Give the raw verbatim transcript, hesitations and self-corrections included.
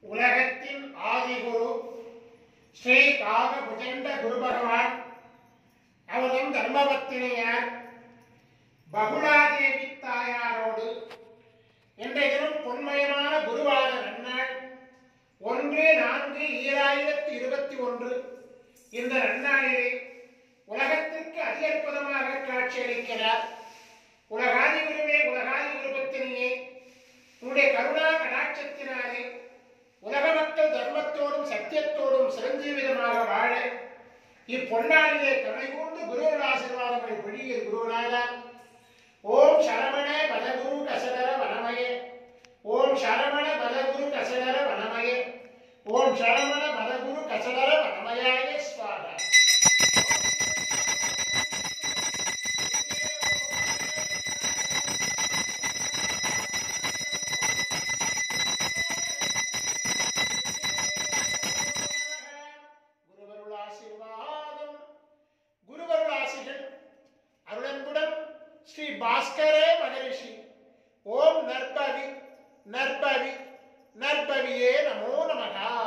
உலகத்தின் ஆதிகுரு ஸ்ரீ காகபுஜண்ட குரு பகவான் அவரும் தர்மபத்தினியார் பகுலாதேவி தாயாரோடு இன்றைய பொன்மயமான குருவார நன்னாள் ஒன்று நான்கு ஈராயிரத்தி இருபத்தி ஒன்று. இந்த நன்னாளிலே உலகத்திற்கு அதி அற்புதமாக காட்சியளிக்கிறார். உலகாதி குருவே, உலகாதி குருபத்தினியே, உன்னுடைய கருணா கடாட்சத்தினாலே உலக மக்கள் தர்மத்தோடும் சத்தியத்தோடும் சிரஞ்சீவிதமாக வாழ இப்பொன்னாளிலே கருணை கூர்ந்து குருவின் ஆசீர்வாதங்களை பொழிய குருநாதா. ஓம் சரவண பலகுரு கசடர வனமயே, ஓம் சரவண பலகுரு கசடர வனமயே, ஓம் சரவண பலகுரு கசடர வனமயாய ஸ்வாகா. ஸ்ரீ பாஸ்கரே மகரிஷி. ஓம் நற்பவி நற்பவி நற்பவியே நமோ நமகா.